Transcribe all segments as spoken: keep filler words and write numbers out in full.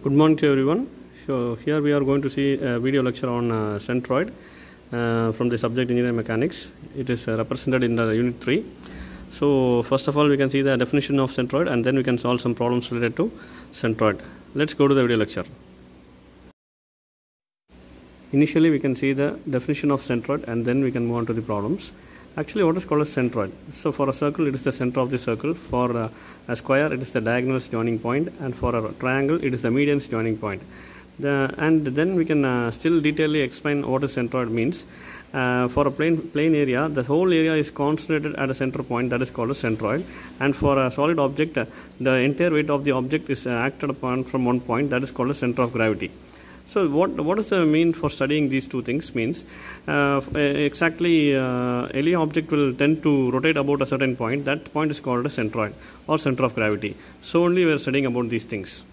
Good morning to everyone. So here we are going to see a video lecture on uh, centroid uh, from the subject engineering mechanics. It is uh, represented in the unit three. So first of all, we can see the definition of centroid, and then we can solve some problems related to centroid. Let's go to the video lecture. Initially, we can see the definition of centroid, and then we can move on to the problems. Actually, what is called a centroid? So for a circle, it is the center of the circle. For uh, a square, it is the diagonal's joining point, and for a triangle, it is the median's joining point. The, and then we can uh, still detailedly explain what a centroid means. Uh, for a plane, plane area, the whole area is concentrated at a center point, that is called a centroid. And for a solid object, uh, the entire weight of the object is uh, acted upon from one point, that is called a center of gravity. So what what does the mean for studying these two things means? Uh, exactly, uh, any object will tend to rotate about a certain point. That point is called a centroid or center of gravity. So only we are studying about these things.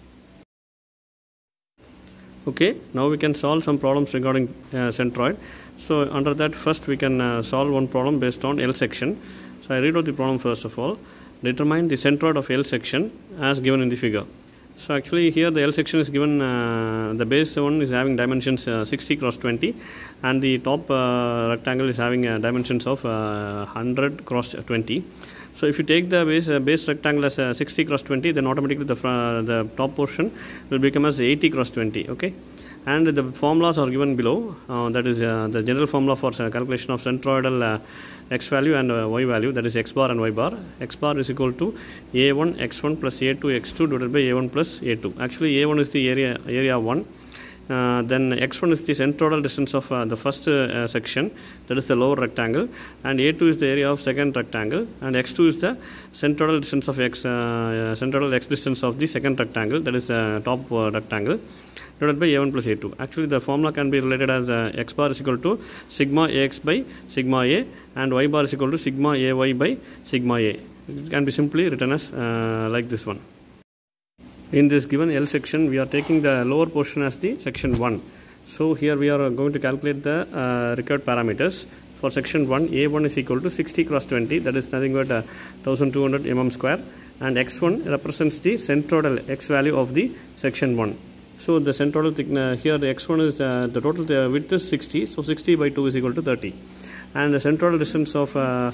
Okay, now we can solve some problems regarding uh, centroid. So under that, first we can uh, solve one problem based on L section. So I read out the problem first of all. Determine the centroid of L section as given in the figure. So actually here the L section is given, uh, the base one is having dimensions uh, sixty cross twenty, and the top uh, rectangle is having uh, dimensions of uh, one hundred cross twenty. So if you take the base, uh, base rectangle as uh, sixty cross twenty, then automatically the, uh, the top portion will become as eighty cross twenty. Okay, and the formulas are given below. Uh, that is uh, the general formula for uh, calculation of centroidal uh, x value and uh, y value, that is x bar and y bar. X bar is equal to a one x one plus a two x two divided by a one plus a two. Actually a one is the area area one. Uh, then x one is the centroidal distance of uh, the first uh, section, that is the lower rectangle, and a two is the area of second rectangle, and x two is the centroidal distance of x, uh, centroidal x distance of the second rectangle, that is the top uh, rectangle, divided by a one plus a two. Actually the formula can be related as uh, x bar is equal to sigma ax by sigma a, and y bar is equal to sigma ay by sigma a. It can be simply written as uh, like this one. In this given L section, we are taking the lower portion as the section one. So here we are going to calculate the uh, required parameters. For section one, a one is equal to sixty cross twenty, that is nothing but uh, one thousand two hundred millimeters square, and x one represents the centroidal x value of the section one. So the centroidal thickness, here the x one is the, the total the width is sixty, so sixty by two is equal to thirty. And the centroidal distance of uh,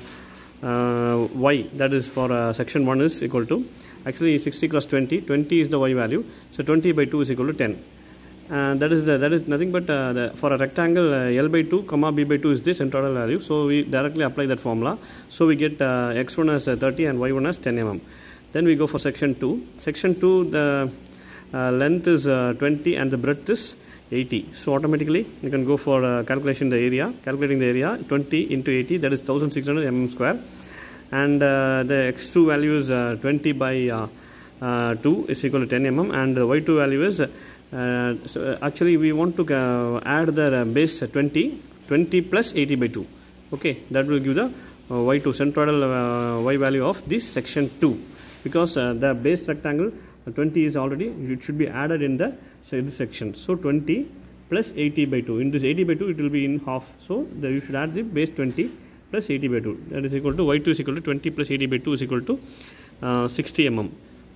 uh, y, that is for uh, section one, is equal to, actually sixty cross twenty, twenty is the y value, so twenty by two is equal to ten. And that is the, that is nothing but uh, the, for a rectangle, uh, L by two comma B by two is the centroidal value, so we directly apply that formula. So we get uh, x one as uh, thirty and y one as ten millimeters. Then we go for section two. Section two, the uh, length is uh, twenty and the breadth is eighty. So automatically you can go for uh, calculation the area, calculating the area, twenty into eighty, that is one thousand six hundred millimeters square. And uh, the x two value is uh, twenty by uh, uh, two is equal to ten millimeters, and the y two value is uh, so actually we want to uh, add the uh, base twenty, twenty plus eighty by two. Okay, that will give the uh, y two centroidal uh, y value of this section two, because uh, the base rectangle uh, twenty is already, it should be added in the so this section. So twenty plus eighty by two, in this eighty by two it will be in half, so the, you should add the base twenty plus eighty by two, that is equal to y two is equal to twenty plus eighty by two is equal to uh, sixty millimeters.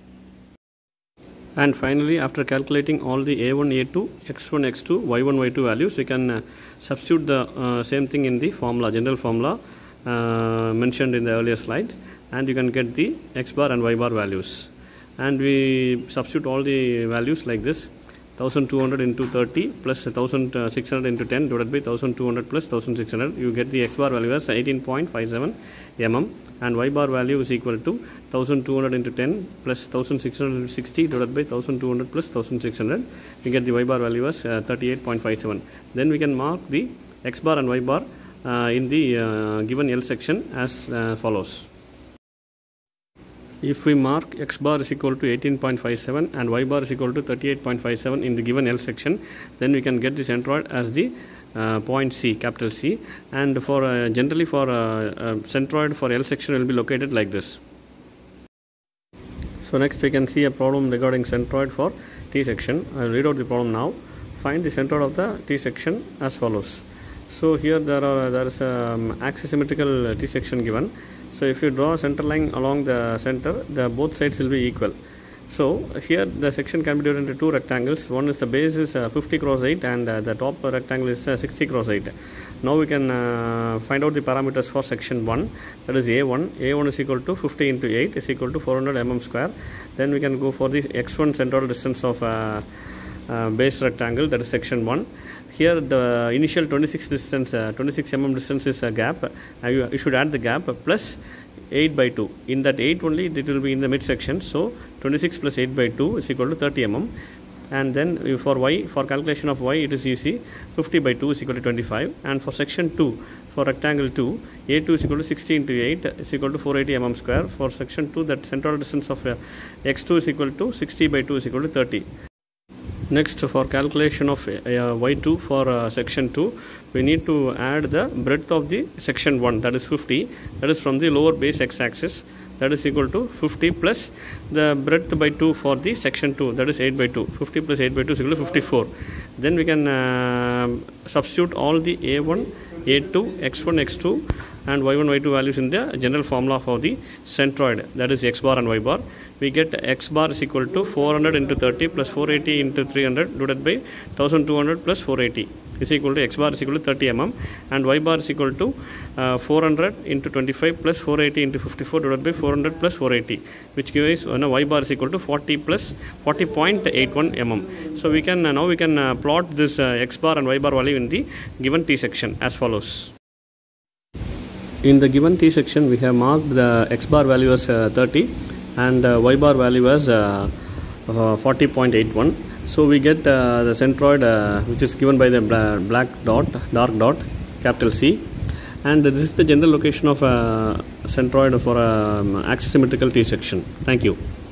And finally, after calculating all the a one, a two, x one, x two, y one, y two values, we can uh, substitute the uh, same thing in the formula, general formula uh, mentioned in the earlier slide, and you can get the x bar and y bar values. And we substitute all the values like this: one thousand two hundred into thirty plus one thousand six hundred into ten divided by one thousand two hundred plus one thousand six hundred. You get the x bar value as eighteen point five seven millimeters, and y bar value is equal to one thousand two hundred into ten plus one thousand six hundred sixty divided by one thousand two hundred plus one thousand six hundred. We get the y bar value as uh, thirty-eight point five seven. Then we can mark the x bar and y bar uh, in the uh, given L section as uh, follows. If we mark x bar is equal to eighteen point five seven and y bar is equal to thirty-eight point five seven in the given L section, then we can get the centroid as the uh, point C, capital C. And for uh, generally for uh, uh, centroid for L section will be located like this. So next we can see a problem regarding centroid for T section. I will read out the problem now. Find the centroid of the T section as follows. So here there are there is a um, axisymmetrical T section given. So if you draw a center line along the center, the both sides will be equal. So here the section can be divided into two rectangles. One is the base is uh, fifty cross eight, and uh, the top rectangle is uh, sixty cross eight. Now we can uh, find out the parameters for section one, that is A one. A one is equal to fifty into eight is equal to four hundred millimeters square. Then we can go for the x one central distance of uh, uh, base rectangle, that is section one. Here the initial twenty-six distance, uh, twenty-six millimeters distance is a gap. Uh, you, you should add the gap plus eight by two. In that eight only it will be in the midsection. So twenty-six plus eight by two is equal to thirty millimeters. And then for y, for calculation of y, it is easy. fifty by two is equal to twenty-five. And for section two, for rectangle two, A two is equal to sixty into eight is equal to four hundred eighty millimeters square. For section two, that central distance of uh, x two is equal to sixty by two is equal to thirty. Next, for calculation of uh, y two for uh, section two, we need to add the breadth of the section one, that is fifty, that is from the lower base x axis, that is equal to fifty plus the breadth by two for the section two, that is eight by two. fifty plus eight by two is equal to fifty-four. Then we can uh, substitute all the A one, A two, x one, x two and y one, y two values in the general formula for the centroid, that is x bar and y bar. We get x bar is equal to four hundred into thirty plus four hundred eighty into three hundred divided by one thousand two hundred plus four hundred eighty is equal to x bar is equal to thirty millimeters, and y bar is equal to uh, four hundred into twenty-five plus four hundred eighty into fifty-four divided by four hundred plus four hundred eighty, which gives uh, no, y bar is equal to forty plus forty point eight one millimeters. So we can uh, now we can uh, plot this uh, x bar and y bar value in the given T section as follows. In the given T section, we have marked the x bar value as uh, thirty and uh, y bar value as uh, uh, forty point eight one. So we get uh, the centroid uh, which is given by the black dot, dark dot, capital C, and this is the general location of a uh, centroid for a um, axisymmetrical T section. Thank you.